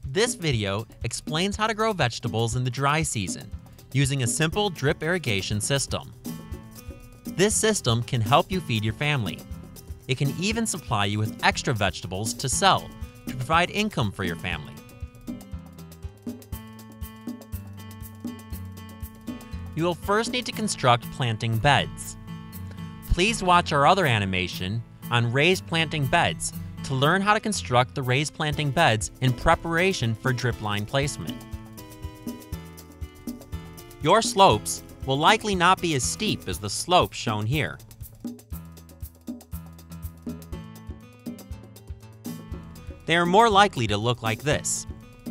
This video explains how to grow vegetables in the dry season using a simple drip irrigation system. This system can help you feed your family. It can even supply you with extra vegetables to sell to provide income for your family. You will first need to construct planting beds. Please watch our other animation on raised planting beds to learn how to construct the raised planting beds in preparation for drip line placement. Your slopes will likely not be as steep as the slope shown here. They are more likely to look like this.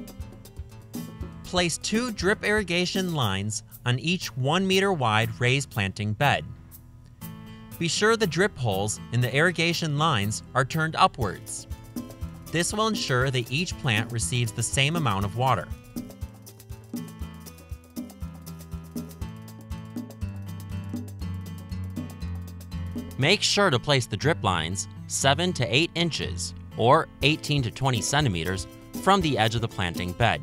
Place 2 drip irrigation lines on each 1 meter wide raised planting bed. Be sure the drip holes in the irrigation lines are turned upwards. This will ensure that each plant receives the same amount of water. Make sure to place the drip lines 7 to 8 inches or 18 to 20 centimeters from the edge of the planting bed.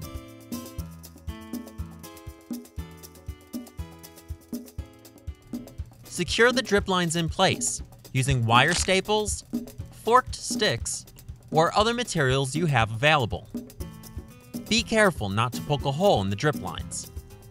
Secure the drip lines in place using wire staples, forked sticks, or other materials you have available. Be careful not to poke a hole in the drip lines.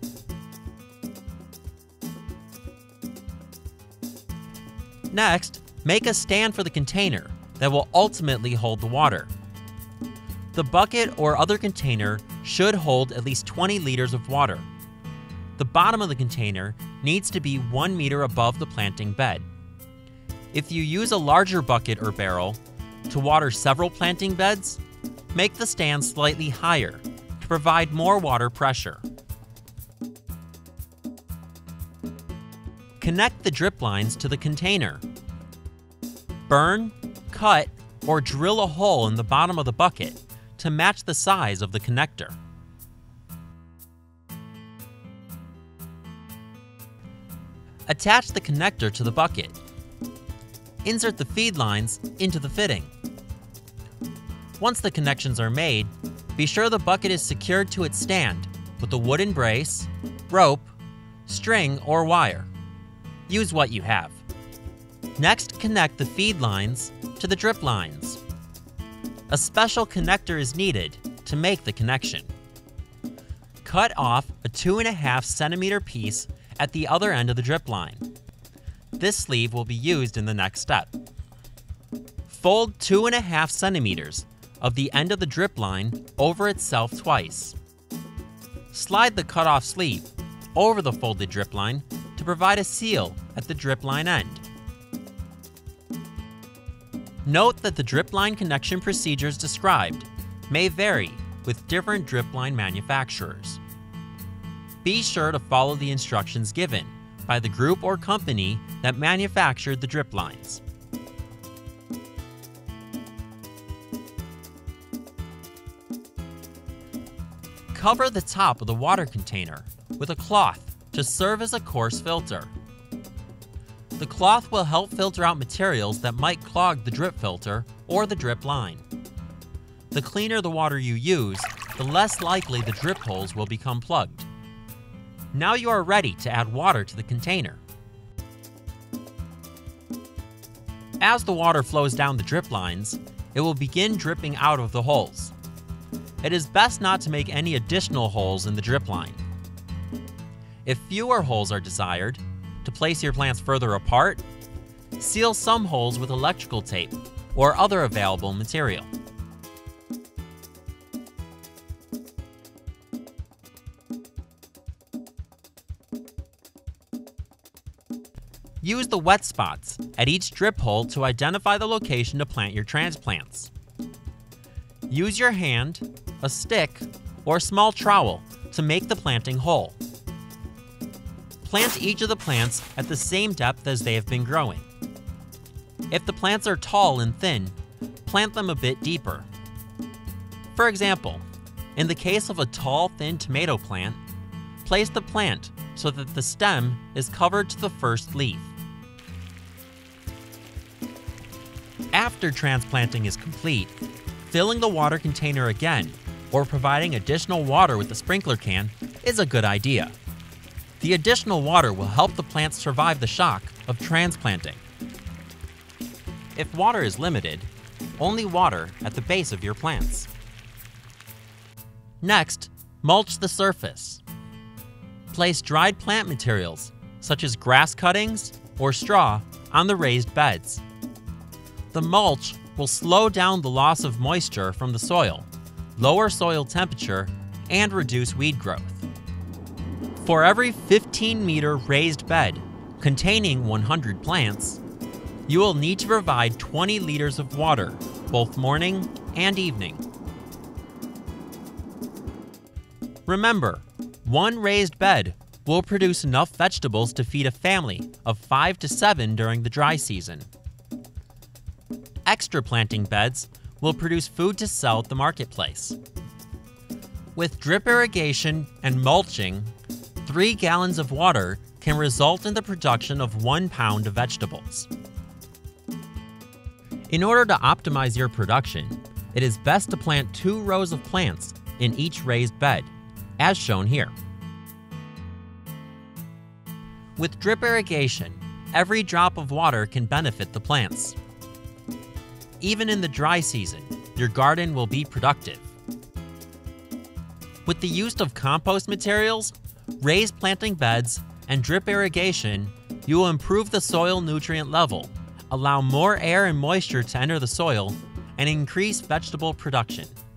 Next, make a stand for the container that will ultimately hold the water. The bucket or other container should hold at least 20 liters of water. The bottom of the container needs to be 1 meter above the planting bed. If you use a larger bucket or barrel to water several planting beds, make the stand slightly higher to provide more water pressure. Connect the drip lines to the container. Burn, cut, or drill a hole in the bottom of the bucket to match the size of the connector. Attach the connector to the bucket. Insert the feed lines into the fitting. Once the connections are made, be sure the bucket is secured to its stand with a wooden brace, rope, string, or wire. Use what you have. Next, connect the feed lines to the drip lines. A special connector is needed to make the connection. Cut off a 2.5 centimeter piece at the other end of the drip line. This sleeve will be used in the next step. Fold 2.5 centimeters of the end of the drip line over itself twice. Slide the cut-off sleeve over the folded drip line to provide a seal at the drip line end. Note that the drip line connection procedures described may vary with different drip line manufacturers. Be sure to follow the instructions given by the group or company that manufactured the drip lines. Cover the top of the water container with a cloth to serve as a coarse filter. The cloth will help filter out materials that might clog the drip filter or the drip line. The cleaner the water you use, the less likely the drip holes will become plugged. Now you are ready to add water to the container. As the water flows down the drip lines, it will begin dripping out of the holes. It is best not to make any additional holes in the drip line. If fewer holes are desired, to place your plants further apart, seal some holes with electrical tape or other available material. Use the wet spots at each drip hole to identify the location to plant your transplants. Use your hand, a stick, or small trowel to make the planting hole. Plant each of the plants at the same depth as they have been growing. If the plants are tall and thin, plant them a bit deeper. For example, in the case of a tall, thin tomato plant, place the plant so that the stem is covered to the first leaf. After transplanting is complete, filling the water container again or providing additional water with the sprinkler can is a good idea. The additional water will help the plants survive the shock of transplanting. If water is limited, only water at the base of your plants. Next, mulch the surface. Place dried plant materials, such as grass cuttings or straw, on the raised beds. The mulch will slow down the loss of moisture from the soil, lower soil temperature, and reduce weed growth. For every 15-meter raised bed containing 100 plants, you will need to provide 20 liters of water, both morning and evening. Remember, one raised bed will produce enough vegetables to feed a family of 5 to 7 during the dry season. Extra planting beds will produce food to sell at the marketplace. With drip irrigation and mulching, 3 gallons of water can result in the production of 1 pound of vegetables. In order to optimize your production, it is best to plant 2 rows of plants in each raised bed, as shown here. With drip irrigation, every drop of water can benefit the plants. Even in the dry season, your garden will be productive. With the use of compost materials, raised planting beds, and drip irrigation, you will improve the soil nutrient level, allow more air and moisture to enter the soil, and increase vegetable production.